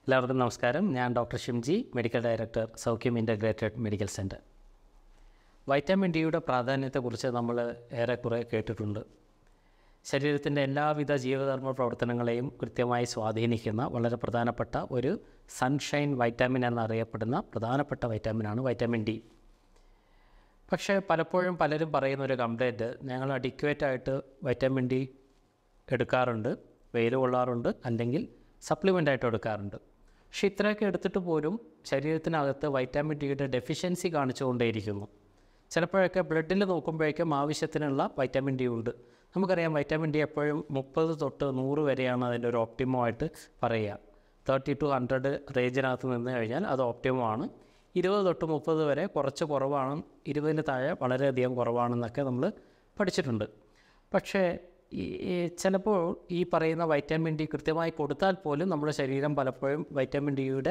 എല്ലാവർക്കും നമസ്കാരം. ഞാൻ doctor Shimji, medical director, Soukhyam integrated medical centre. Vitamin ഡിയുടെ പ്രാധാന്യത്തെക്കുറിച്ച് നമ്മൾ ഏറെക്കുറെ കേട്ടിട്ടുണ്ട്. ശരീരത്തിൻ്റെ എല്ലാവിധ ജീവധർമ്മ പ്രവർത്തനങ്ങളെയും കൃത്യമായി സ്വാധീനിക്കുന്ന വളരെ പ്രധാനപ്പെട്ട ഒരു സൺഷൈൻ വൈറ്റാമിൻ എന്നറിയപ്പെടുന്ന പ്രധാനപ്പെട്ട വൈറ്റാമിനാണ് വൈറ്റമിൻ ഡി. പക്ഷേ പലപ്പോഴും പലരും പറയുന്ന ഒരു കംപ്ലൈൻറ്റ്, ഞങ്ങൾ അഡിക്വേറ്റായിട്ട് വൈറ്റമിൻ ഡി എടുക്കാറുണ്ട്, വെയിൽ കൊള്ളാറുണ്ട്, അല്ലെങ്കിൽ സപ്ലിമെൻ്റായിട്ട് എടുക്കാറുണ്ട്. പക്ഷേ ഇത്രയൊക്കെ എടുത്തിട്ട് പോലും ശരീരത്തിനകത്ത് വൈറ്റാമിൻ ഡിയുടെ ഡെഫിഷ്യൻസി കാണിച്ചുകൊണ്ടേയിരിക്കുന്നു. ചിലപ്പോഴൊക്കെ ബ്ലഡിൽ നോക്കുമ്പോഴേക്കും ആവശ്യത്തിനുള്ള വൈറ്റാമിൻ ഡി ഉണ്ട്. നമുക്കറിയാം വൈറ്റാമിൻ ഡി എപ്പോഴും 30 തൊട്ട് 100 വരെയാണ് അതിൻ്റെ ഒരു ഓപ്റ്റിമം ആയിട്ട് പറയുക. 30 to 100 റേഞ്ചിനകത്ത് നിന്ന് കഴിഞ്ഞാൽ അത് ഓപ്റ്റിമമാണ്. 20 തൊട്ട് 30 വരെ കുറച്ച് കുറവാണ്, 20-ന് താഴെ വളരെയധികം കുറവാണെന്നൊക്കെ നമ്മൾ പഠിച്ചിട്ടുണ്ട്. പക്ഷേ ചിലപ്പോൾ ഈ പറയുന്ന വൈറ്റാമിൻ ഡി കൃത്യമായി കൊടുത്താൽ പോലും നമ്മുടെ ശരീരം പലപ്പോഴും വൈറ്റാമിൻ ഡിയുടെ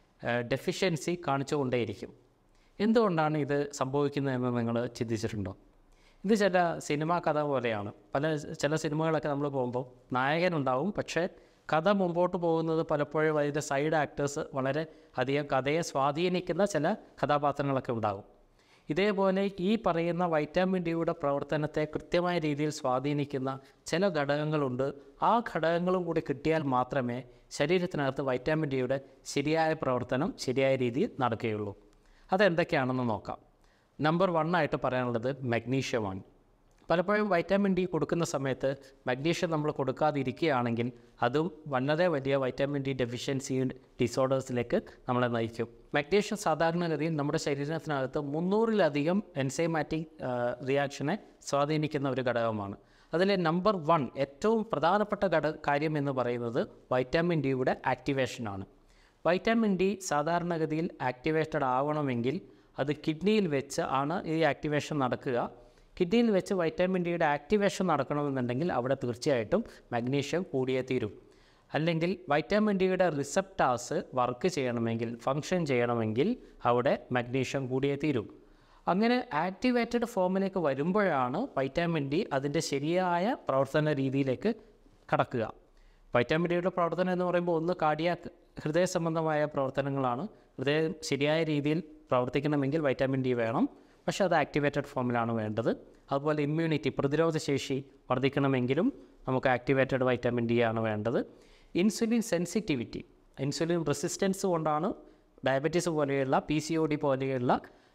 ഡെഫിഷ്യൻസി കാണിച്ചുകൊണ്ടേയിരിക്കും. എന്തുകൊണ്ടാണ് ഇത് സംഭവിക്കുന്നതെന്ന് നിങ്ങൾ ചിന്തിച്ചിട്ടുണ്ടോ? ഇത് ചില സിനിമാ കഥ പോലെയാണ്. ചില സിനിമകളൊക്കെ നമ്മൾ പോകുമ്പോൾ നായകനുണ്ടാവും, പക്ഷേ കഥ മുമ്പോട്ട് പോകുന്നത് പലപ്പോഴും അതിൻ്റെ സൈഡ് ആക്ടേഴ്സ് വളരെ അധികം കഥയെ സ്വാധീനിക്കുന്ന ചില കഥാപാത്രങ്ങളൊക്കെ ഉണ്ടാകും. ഇതേപോലെ ഈ പറയുന്ന വൈറ്റാമിൻ ഡിയുടെ പ്രവർത്തനത്തെ കൃത്യമായ രീതിയിൽ സ്വാധീനിക്കുന്ന ചില ഘടകങ്ങളുണ്ട്. ആ ഘടകങ്ങളും കൂടി കിട്ടിയാൽ മാത്രമേ ശരീരത്തിനകത്ത് വൈറ്റാമിൻ ഡിയുടെ ശരിയായ പ്രവർത്തനം ശരിയായ രീതിയിൽ നടക്കുകയുള്ളൂ. അതെന്തൊക്കെയാണെന്ന് നോക്കാം. നമ്പർ 1 ആയിട്ട് പറയാനുള്ളത് മഗ്നീഷ്യമാണ്. പലപ്പോഴും വൈറ്റാമിൻ ഡി കൊടുക്കുന്ന സമയത്ത് മഗ്നീഷ്യം നമ്മൾ കൊടുക്കാതിരിക്കുകയാണെങ്കിൽ അതും വളരെ വലിയ വൈറ്റാമിൻ ഡി ഡെഫിഷ്യൻസി ഡിസോർഡേഴ്സിലേക്ക് നമ്മളെ നയിക്കും. മഗ്നീഷ്യം സാധാരണഗതിയിൽ നമ്മുടെ ശരീരത്തിനകത്ത് 300-ലധികം എൻസൈമാറ്റിക് റിയാക്ഷനെ സ്വാധീനിക്കുന്ന ഒരു ഘടകമാണ്. അതിലെ നമ്പർ 1 ഏറ്റവും പ്രധാനപ്പെട്ട കാര്യം എന്ന് പറയുന്നത് വൈറ്റാമിൻ ഡിയുടെ ആക്ടിവേഷനാണ്. വൈറ്റാമിൻ ഡി സാധാരണഗതിയിൽ ആക്ടിവേറ്റഡ് ആവണമെങ്കിൽ അത് കിഡ്നിയിൽ വെച്ച് ആണ് ഈ ആക്ടിവേഷൻ നടക്കുക. കിഡ്നിയിൽ വെച്ച് വൈറ്റാമിൻ ഡിയുടെ ആക്ടിവേഷൻ നടക്കണമെന്നുണ്ടെങ്കിൽ അവിടെ തീർച്ചയായിട്ടും മഗ്നീഷ്യം കൂടിയേ തീരും. അല്ലെങ്കിൽ വൈറ്റാമിൻ ഡിയുടെ റിസപ്റ്റാസ് വർക്ക് ചെയ്യണമെങ്കിൽ, ഫങ്ഷൻ ചെയ്യണമെങ്കിൽ അവിടെ മഗ്നീഷ്യം കൂടിയേ തീരും. അങ്ങനെ ആക്ടിവേറ്റഡ് ഫോമിലേക്ക് വരുമ്പോഴാണ് വൈറ്റാമിൻ ഡി അതിൻ്റെ ശരിയായ പ്രവർത്തന രീതിയിലേക്ക് കടക്കുക. വൈറ്റാമിൻ ഡിയുടെ പ്രവർത്തനം എന്ന് പറയുമ്പോൾ ഒന്ന് കാർഡിയാക്, ഹൃദയ സംബന്ധമായ പ്രവർത്തനങ്ങളാണ്. ഹൃദയം ശരിയായ രീതിയിൽ പ്രവർത്തിക്കണമെങ്കിൽ വൈറ്റാമിൻ ഡി വേണം, പക്ഷേ അത് ആക്ടിവേറ്റഡ് ഫോമിലാണ് വേണ്ടത്. അതുപോലെ ഇമ്മ്യൂണിറ്റി, പ്രതിരോധശേഷി വർദ്ധിക്കണമെങ്കിലും നമുക്ക് ആക്ടിവേറ്റഡ് വൈറ്റാമിൻ ഡി ആണ് വേണ്ടത്. ഇൻസുലിൻ സെൻസിറ്റിവിറ്റി, ഇൻസുലിൻ റെസിസ്റ്റൻസ് കൊണ്ടാണ് ഡയബറ്റീസ് പോലെയുള്ള PCOD പോലെയുള്ള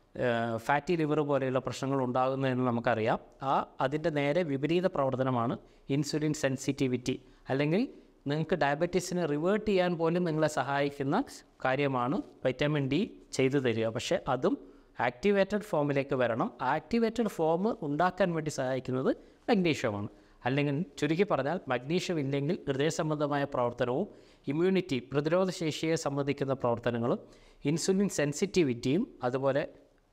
ഫാറ്റി ലിവർ പോലെയുള്ള പ്രശ്നങ്ങൾ ഉണ്ടാകുന്നതെന്ന് നമുക്കറിയാം. അതിൻ്റെ നേരെ വിപരീത പ്രവർത്തനമാണ് ഇൻസുലിൻ സെൻസിറ്റിവിറ്റി. അല്ലെങ്കിൽ നിങ്ങൾക്ക് ഡയബറ്റീസിനെ റിവേർട്ട് ചെയ്യാൻ പോലും നിങ്ങളെ സഹായിക്കുന്ന കാര്യമാണ് വൈറ്റാമിൻ ഡി ചെയ്തു തരിക. പക്ഷേ അതും ആക്ടിവേറ്റഡ് ഫോമിലേക്ക് വരണം. ആക്ടിവേറ്റഡ് ഫോം ഉണ്ടാക്കാൻ വേണ്ടി സഹായിക്കുന്നത് മഗ്നീഷ്യമാണ്. അല്ലെങ്കിൽ ചുരുക്കി പറഞ്ഞാൽ മഗ്നീഷ്യം ഇല്ലെങ്കിൽ ഹൃദയ സംബന്ധമായ പ്രവർത്തനവും ഇമ്മ്യൂണിറ്റി, പ്രതിരോധശേഷിയെ സംബന്ധിക്കുന്ന പ്രവർത്തനങ്ങളും ഇൻസുലിൻ സെൻസിറ്റിവിറ്റിയും അതുപോലെ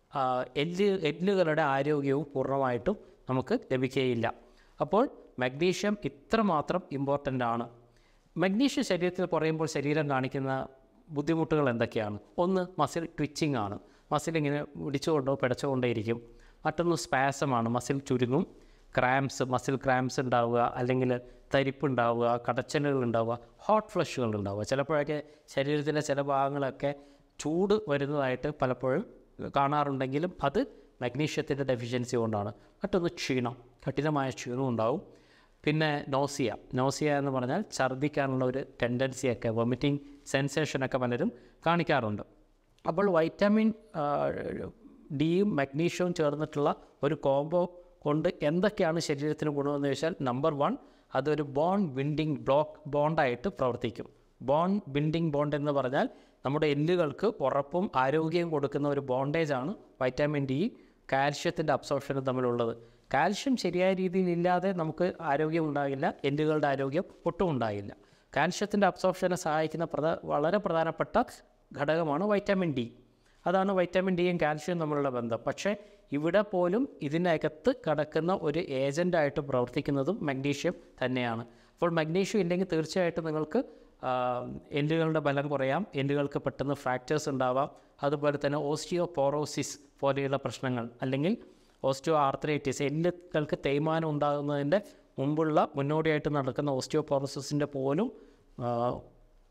എല്ലുകളുടെ ആരോഗ്യവും പൂർണ്ണമായിട്ടും നമുക്ക് ലഭിക്കുകയില്ല. അപ്പോൾ മഗ്നീഷ്യം ഇത്രമാത്രം ഇമ്പോർട്ടൻ്റ് ആണ്. മഗ്നീഷ്യം ശരീരത്തിൽ കുറയുമ്പോൾ ശരീരം കാണിക്കുന്ന ബുദ്ധിമുട്ടുകൾ എന്തൊക്കെയാണ്? ഒന്ന് മസിൽ ട്വിച്ചിങ് ആണ്. മസിൽ ഇങ്ങനെ പിടിച്ചുകൊണ്ടോ പിടച്ചുകൊണ്ടേയിരിക്കും. മറ്റൊന്ന് സ്പാസമാണ്, മസിൽ ചുരുങ്ങും. മസിൽ ക്രാംസ് ഉണ്ടാവുക, അല്ലെങ്കിൽ തരിപ്പുണ്ടാവുക, കടച്ചലുകൾ ഉണ്ടാവുക, ഹോട്ട് ഫ്ലഷുകൾ ഉണ്ടാവുക. ചിലപ്പോഴൊക്കെ ശരീരത്തിൻ്റെ ചില ഭാഗങ്ങളൊക്കെ ചൂട് വരുന്നതായിട്ട് പലപ്പോഴും കാണാറുണ്ടെങ്കിലും അത് മഗ്നീഷ്യത്തിൻ്റെ ഡെഫിഷ്യൻസി കൊണ്ടാണ്. മറ്റൊന്ന് ക്ഷീണം, കഠിനമായ ക്ഷീണം ഉണ്ടാവും. പിന്നെ നോസിയ എന്ന് പറഞ്ഞാൽ ഛർദ്ദിക്കാനുള്ള ഒരു ടെൻഡൻസിയൊക്കെ, വൊമിറ്റിംഗ് സെൻസേഷനൊക്കെ പലരും കാണിക്കാറുണ്ട്. അപ്പോൾ വൈറ്റാമിൻ ഡിയും മഗ്നീഷ്യവും ചേർന്നിട്ടുള്ള ഒരു കോംബോ കൊണ്ട് എന്തൊക്കെയാണ് ശരീരത്തിന് ഗുണമെന്ന് ചോദിച്ചാൽ, നമ്പർ 1 അതൊരു ബോണ്ടായിട്ട് പ്രവർത്തിക്കും. ബോണ്ട് എന്ന് പറഞ്ഞാൽ നമ്മുടെ എല്ലുകൾക്ക് ഉറപ്പും ആരോഗ്യവും കൊടുക്കുന്ന ഒരു ബോണ്ടേജാണ് വൈറ്റാമിൻ ഡി കാൽഷ്യത്തിൻ്റെ അബ്സോർപ്ഷനും തമ്മിലുള്ളത്. കാൽഷ്യം ശരിയായ രീതിയിൽ ഇല്ലാതെ നമുക്ക് ആരോഗ്യം ഉണ്ടാകില്ല, എല്ലുകളുടെ ആരോഗ്യം ഒട്ടും ഉണ്ടാകില്ല. കാൽഷ്യത്തിൻ്റെ അബ്സോർപ്ഷനെ സഹായിക്കുന്ന വളരെ പ്രധാനപ്പെട്ട ഘടകമാണ് വൈറ്റാമിൻ ഡി. അതാണ് വൈറ്റാമിൻ ഡിയും കാൽഷ്യവും തമ്മിലുള്ള ബന്ധം. പക്ഷേ ഇവിടെ പോലും ഇതിനകത്ത് കിടക്കുന്ന ഒരു ഏജൻ്റായിട്ട് പ്രവർത്തിക്കുന്നതും മഗ്നീഷ്യം തന്നെയാണ്. അപ്പോൾ മഗ്നീഷ്യം ഇല്ലെങ്കിൽ തീർച്ചയായിട്ടും നിങ്ങൾക്ക് എല്ലുകളുടെ ബലം കുറയാം, എല്ലുകൾക്ക് പെട്ടെന്ന് ഫ്രാക്ചേഴ്സ് ഉണ്ടാവാം. അതുപോലെ തന്നെ ഓസ്റ്റിയോപോറോസിസ് പോലെയുള്ള പ്രശ്നങ്ങൾ, അല്ലെങ്കിൽ ഓസ്റ്റിയോ ആർത്രൈറ്റിസ്, എല്ലുകൾക്ക് തേയ്മാനം ഉണ്ടാകുന്നതിൻ്റെ മുമ്പുള്ള മുന്നോടിയായിട്ട് നടക്കുന്ന ഓസ്റ്റിയോപോറോസിസിൻ്റെ പോലും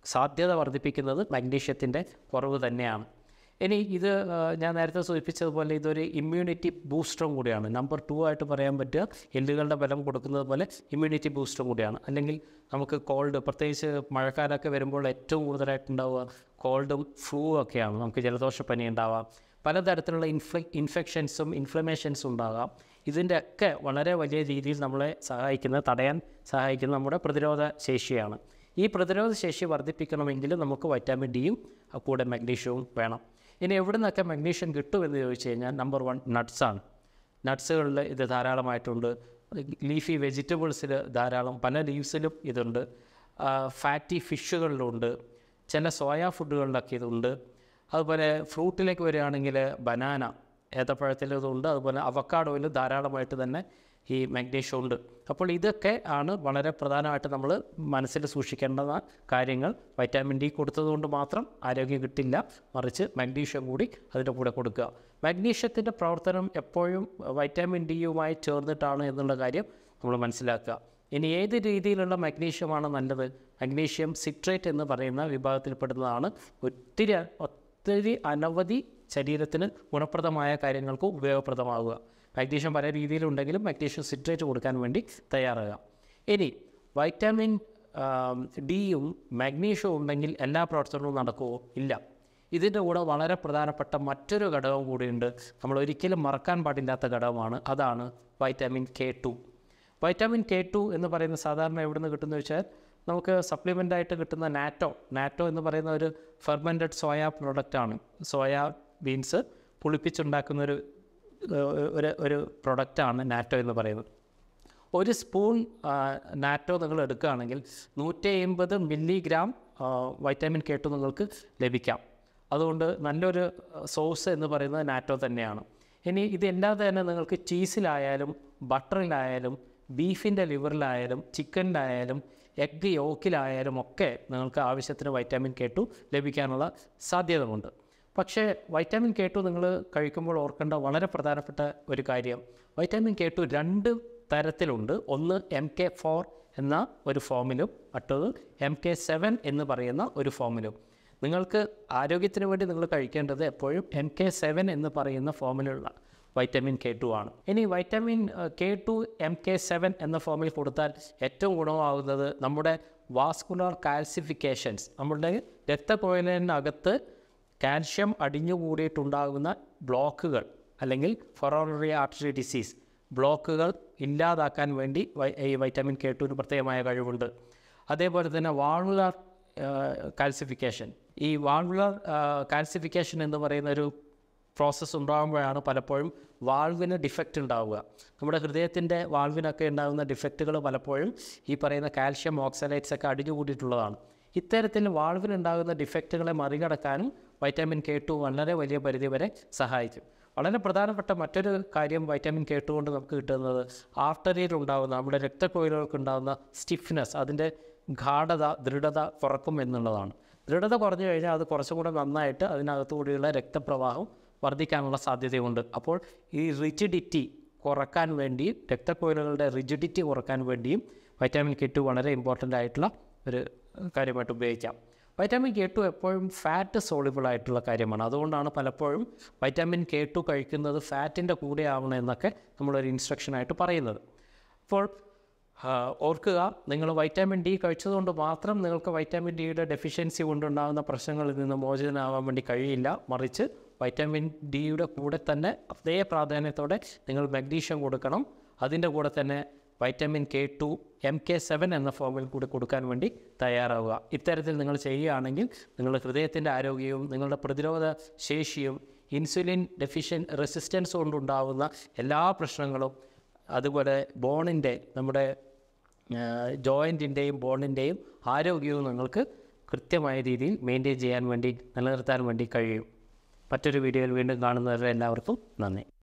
സാധ്യത വർദ്ധിപ്പിക്കുന്നത് മഗ്നീഷ്യത്തിൻ്റെ കുറവ് തന്നെയാണ്. ഇനി ഇത് ഞാൻ നേരത്തെ സൂചിപ്പിച്ചതുപോലെ ഇതൊരു ഇമ്മ്യൂണിറ്റി ബൂസ്റ്ററും കൂടിയാണ്. നമ്പർ 2 ആയിട്ട് പറയാൻ പറ്റുക എല്ലുകളുടെ ബലം കൊടുക്കുന്നത് പോലെ ഇമ്മ്യൂണിറ്റി ബൂസ്റ്ററും കൂടിയാണ്. അല്ലെങ്കിൽ നമുക്ക് കോൾഡ്, പ്രത്യേകിച്ച് മഴക്കാലമൊക്കെ വരുമ്പോൾ ഏറ്റവും കൂടുതലായിട്ടുണ്ടാവുക കോൾഡും ഫ്ലൂ ഒക്കെയാണ്. നമുക്ക് ജലദോഷപ്പനി ഉണ്ടാവാം, പലതരത്തിലുള്ള ഇൻഫെക്ഷൻസും ഇൻഫ്ലമേഷൻസും ഉണ്ടാകാം. ഇതിൻ്റെയൊക്കെ വളരെ വലിയ രീതിയിൽ നമ്മളെ തടയാൻ സഹായിക്കുന്ന നമ്മുടെ പ്രതിരോധ ശേഷിയാണ്. ഈ പ്രതിരോധ ശേഷി വർദ്ധിപ്പിക്കണമെങ്കിൽ നമുക്ക് വൈറ്റാമിൻ ഡിയും കൂടെ മഗ്നീഷ്യവും വേണം. ഇനി എവിടെ നിന്നൊക്കെ മഗ്നീഷ്യം കിട്ടുമെന്ന് ചോദിച്ചു കഴിഞ്ഞാൽ നമ്പർ 1 നട്ട്സാണ്. നട്ട്സുകളിൽ ഇത് ധാരാളമായിട്ടുണ്ട്. ലീഫി വെജിറ്റബിൾസിൽ ധാരാളം, പല ലീവ്സിലും ഇതുണ്ട്. ഫാറ്റി ഫിഷുകളിലുണ്ട്. ചില സോയാ ഫുഡുകളിലൊക്കെ ഇതുണ്ട്. അതുപോലെ ഫ്രൂട്ടിലേക്ക് വരികയാണെങ്കിൽ ബനാന, ഏത്തപ്പഴത്തിൽ ഇതുണ്ട്. അതുപോലെ അവക്കാഡോയിൽ ധാരാളമായിട്ട് തന്നെ ഈ മഗ്നീഷ്യം ഉണ്ട്. അപ്പോൾ ഇതൊക്കെ ആണ് വളരെ പ്രധാനമായിട്ട് നമ്മൾ മനസ്സിൽ സൂക്ഷിക്കേണ്ട കാര്യങ്ങൾ. വൈറ്റാമിൻ ഡി കൊടുത്തതുകൊണ്ട് മാത്രം ആരോഗ്യം കിട്ടില്ല, മറിച്ച് മഗ്നീഷ്യം കൂടി അതിൻ്റെ കൂടെ കൊടുക്കുക. മഗ്നീഷ്യത്തിൻ്റെ പ്രവർത്തനം എപ്പോഴും വൈറ്റാമിൻ ഡിയുമായി ചേർന്നിട്ടാണ് എന്നുള്ള കാര്യം നമ്മൾ മനസ്സിലാക്കുക. ഇനി ഏത് രീതിയിലുള്ള മഗ്നീഷ്യമാണ് നല്ലത്? മഗ്നീഷ്യം സിട്രേറ്റ് എന്ന് പറയുന്ന വിഭാഗത്തിൽപ്പെടുന്നതാണ്. ഒത്തിരി അനവധി ശരീരത്തിന് ഗുണപ്രദമായ കാര്യങ്ങൾക്ക് ഉപയോഗപ്രദമാകുക. മഗ്നീഷ്യം പല രീതിയിലുണ്ടെങ്കിലും മഗ്നീഷ്യം സിട്രേറ്റ് കൊടുക്കാൻ വേണ്ടി തയ്യാറാകുക. ഇനി വൈറ്റാമിൻ ഡിയും മഗ്നീഷ്യവും ഉണ്ടെങ്കിൽ എല്ലാ പ്രവർത്തനവും നടക്കുമോ? ഇല്ല. ഇതിൻ്റെ കൂടെ വളരെ പ്രധാനപ്പെട്ട മറ്റൊരു ഘടകം കൂടിയുണ്ട്. നമ്മൾ ഒരിക്കലും മറക്കാൻ പാടില്ലാത്ത ഘടകമാണ്. അതാണ് വൈറ്റാമിൻ K2. വൈറ്റാമിൻ K2 എന്ന് പറയുന്ന സാധാരണ എവിടെ നിന്ന് കിട്ടുമെന്ന് വെച്ചാൽ നമുക്ക് സപ്ലിമെൻ്റായിട്ട് കിട്ടുന്ന നാറ്റോ എന്ന് പറയുന്ന ഒരു ഫെർമെൻറ്റഡ് സോയ പ്രൊഡക്റ്റാണ്. സോയാ ബീൻസ് പുളിപ്പിച്ചുണ്ടാക്കുന്നൊരു പ്രൊഡക്റ്റാണ് നാറ്റോ എന്ന് പറയുന്നത്. ഒരു സ്പൂൺ നാറ്റോ നിങ്ങൾ എടുക്കുകയാണെങ്കിൽ 150 മില്ലിഗ്രാം വൈറ്റാമിൻ K2 നിങ്ങൾക്ക് ലഭിക്കാം. അതുകൊണ്ട് നല്ലൊരു സോഴ്സ് എന്ന് പറയുന്നത് നാറ്റോ തന്നെയാണ്. ഇനി ഇതല്ലാതെ തന്നെ നിങ്ങൾക്ക് ചീസിലായാലും ബട്ടറിലായാലും ബീഫിൻ്റെ ലിവറിലായാലും ചിക്കനിലായാലും എഗ്ഗ് യോക്കിലായാലും ഒക്കെ നിങ്ങൾക്ക് ആവശ്യത്തിന് വൈറ്റാമിൻ K2 ലഭിക്കാനുള്ള സാധ്യതയുണ്ട്. പക്ഷേ വൈറ്റാമിൻ K2 നിങ്ങൾ കഴിക്കുമ്പോൾ ഓർക്കേണ്ട വളരെ പ്രധാനപ്പെട്ട ഒരു കാര്യം, വൈറ്റാമിൻ K2 2 തരത്തിലുണ്ട്. ഒന്ന് MK4 എന്ന ഒരു ഫോമിലും മറ്റത് MK7 എന്ന് പറയുന്ന ഒരു ഫോമിലും. നിങ്ങൾക്ക് ആരോഗ്യത്തിന് വേണ്ടി നിങ്ങൾ കഴിക്കേണ്ടത് എപ്പോഴും MK7 എന്ന് പറയുന്ന ഫോമിലുള്ള വൈറ്റാമിൻ K2 ആണ്. ഇനി വൈറ്റാമിൻ K2 MK7 എന്ന ഫോമിൽ കൊടുത്താൽ ഏറ്റവും ഗുണമാകുന്നത് നമ്മുടെ വാസ്കുലർ കാൽസിഫിക്കേഷൻസ്, നമ്മുടെ രക്തക്കുഴലിനകത്ത് കാൽഷ്യം അടിഞ്ഞുകൂടിയിട്ടുണ്ടാകുന്ന ബ്ലോക്കുകൾ അല്ലെങ്കിൽ കൊറോണറി ആർട്ടറി ഡിസീസ് ബ്ലോക്കുകൾ ഇല്ലാതാക്കാൻ വേണ്ടി ഈ വൈറ്റാമിൻ K2 പ്രത്യേകമായ കഴിവുണ്ട്. അതേപോലെ തന്നെ വാൾവുലർ കാൽസിഫിക്കേഷൻ, ഈ വാൾവുലർ കാൽസിഫിക്കേഷൻ എന്ന് പറയുന്ന ഒരു പ്രോസസ്സ് ഉണ്ടാകുമ്പോഴാണ് പലപ്പോഴും വാൾവിന് ഡിഫക്റ്റ് ഉണ്ടാവുക. നമ്മുടെ ഹൃദയത്തിൻ്റെ വാൾവിനൊക്കെ ഉണ്ടാകുന്ന ഡിഫക്റ്റുകൾ പലപ്പോഴും ഈ പറയുന്ന കാൽഷ്യം ഓക്സലേറ്റ്സ് ഒക്കെ അടിഞ്ഞുകൂടിയിട്ടുള്ളതാണ്. ഇത്തരത്തിൽ വാൾവിനുണ്ടാകുന്ന ഡിഫക്റ്റുകളെ മറികടക്കാനും വൈറ്റാമിൻ K2 വളരെ വലിയ പരിധിവരെ സഹായിക്കും. വളരെ പ്രധാനപ്പെട്ട മറ്റൊരു കാര്യം വൈറ്റാമിൻ K2 കൊണ്ട് നമുക്ക് കിട്ടുന്നത് ആർട്ടറിയിലുണ്ടാകുന്ന നമ്മുടെ രക്തക്കുഴലുകൾക്കുണ്ടാകുന്ന സ്റ്റിഫ്നെസ്, അതിൻ്റെ ദൃഢത കുറക്കും എന്നുള്ളതാണ്. ദൃഢത കുറഞ്ഞു കഴിഞ്ഞാൽ അത് കുറച്ചും കൂടെ നന്നായിട്ട് അതിനകത്തുകൂടിയുള്ള രക്തപ്രവാഹം വർദ്ധിക്കാനുള്ള സാധ്യതയുണ്ട്. അപ്പോൾ ഈ റിജിഡിറ്റി കുറക്കാൻ വേണ്ടിയും രക്തക്കുഴലുകളുടെ റിജിഡിറ്റി കുറക്കാൻ വേണ്ടിയും വൈറ്റാമിൻ K2 വളരെ ഇമ്പോർട്ടൻ്റ് ആയിട്ടുള്ള ഒരു കാര്യമായിട്ട് ഉപയോഗിക്കാം. വൈറ്റാമിൻ K2 എപ്പോഴും ഫാറ്റ് സോളിബിൾ ആയിട്ടുള്ള കാര്യമാണ്. അതുകൊണ്ടാണ് പലപ്പോഴും വൈറ്റാമിൻ K2 കഴിക്കുന്നത് ഫാറ്റിൻ്റെ കൂടെ ആവണം എന്നൊക്കെ നമ്മളൊരു ഇൻസ്ട്രക്ഷനായിട്ട് പറയുന്നത്. അപ്പോൾ ഓർക്കുക, നിങ്ങൾ വൈറ്റാമിൻ ഡി കഴിച്ചതുകൊണ്ട് മാത്രം നിങ്ങൾക്ക് വൈറ്റാമിൻ ഡിയുടെ ഡെഫിഷ്യൻസി കൊണ്ടുണ്ടാകുന്ന പ്രശ്നങ്ങളിൽ നിന്ന് മോചിതനാവാൻ വേണ്ടി കഴിയില്ല. മറിച്ച് വൈറ്റാമിൻ ഡിയുടെ കൂടെ തന്നെ അതേ പ്രാധാന്യത്തോടെ നിങ്ങൾ മഗ്നീഷ്യം കൊടുക്കണം. അതിൻ്റെ കൂടെ തന്നെ വൈറ്റാമിൻ K2 MK7 എന്ന ഫോമിൽ കൂടി കൊടുക്കാൻ വേണ്ടി തയ്യാറാവുക. ഇത്തരത്തിൽ നിങ്ങൾ ചെയ്യുകയാണെങ്കിൽ നിങ്ങളുടെ ഹൃദയത്തിൻ്റെ ആരോഗ്യവും നിങ്ങളുടെ പ്രതിരോധ ശേഷിയും ഇൻസുലിൻ റെസിസ്റ്റൻസ് കൊണ്ടുണ്ടാകുന്ന എല്ലാ പ്രശ്നങ്ങളും, അതുപോലെ ബോണിൻ്റെ, നമ്മുടെ ജോയിൻറ്റിൻ്റെയും ബോണിൻ്റെയും ആരോഗ്യവും നിങ്ങൾക്ക് കൃത്യമായ രീതിയിൽ മെയിൻറ്റെയിൻ ചെയ്യാൻ വേണ്ടി, നിലനിർത്താൻ വേണ്ടി കഴിയും. മറ്റൊരു വീഡിയോയിൽ വീണ്ടും കാണുന്നവരെ എല്ലാവർക്കും നന്ദി.